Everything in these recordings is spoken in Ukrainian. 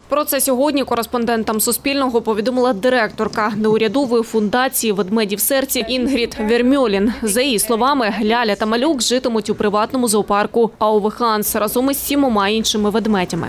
Про це сьогодні кореспондентам Суспільного повідомила директорка неурядової фундації «Ведмеді в серці» Інгрід Вермьолін. За її словами, Ляля та Малюк житимуть у приватному зоопарку Ауве Ханс разом із 7 іншими ведмедями.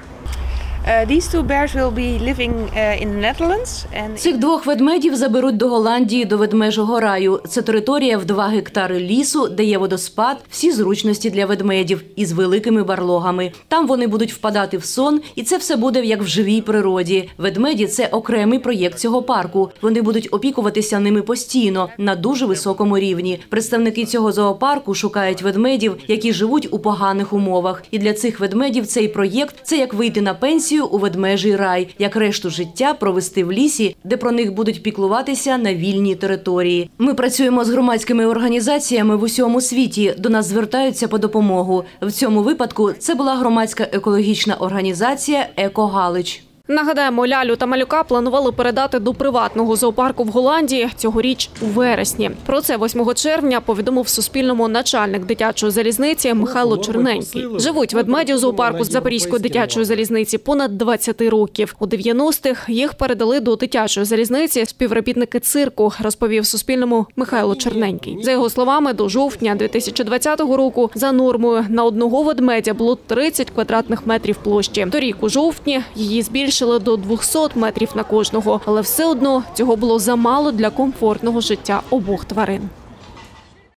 Цих 2 ведмедів заберуть до Голландії, до ведмежого раю. Це територія в 2 гектари лісу, де є водоспад, всі зручності для ведмедів із великими барлогами. Там вони будуть впадати в сон, і це все буде як в живій природі. Ведмеді – це окремий проєкт цього парку. Вони будуть опікуватися ними постійно, на дуже високому рівні. Представники цього зоопарку шукають ведмедів, які живуть у поганих умовах. І для цих ведмедів цей проєкт – це як вийти на пенсію у ведмежий рай, як решту життя провести в лісі, де про них будуть піклуватися на вільній території. Ми працюємо з громадськими організаціями в усьому світі, до нас звертаються по допомогу. В цьому випадку це була громадська екологічна організація «Еко Галич». Нагадаємо, Лялю та Малюка планували передати до приватного зоопарку в Голландії цьогоріч у вересні. Про це 8 червня повідомив Суспільному начальник дитячої залізниці Михайло Черненький. Живуть ведмеді у зоопарку з Запорізької дитячої залізниці понад 20 років. У 90-х їх передали до дитячої залізниці співробітники цирку, розповів Суспільному Михайло Черненький. За його словами, до жовтня 2020 року за нормою на одного ведмедя було 30 квадратних метрів площі. Торік у жовтні її збільшили до 200 метрів на кожного. Але все одно цього було замало для комфортного життя обох тварин.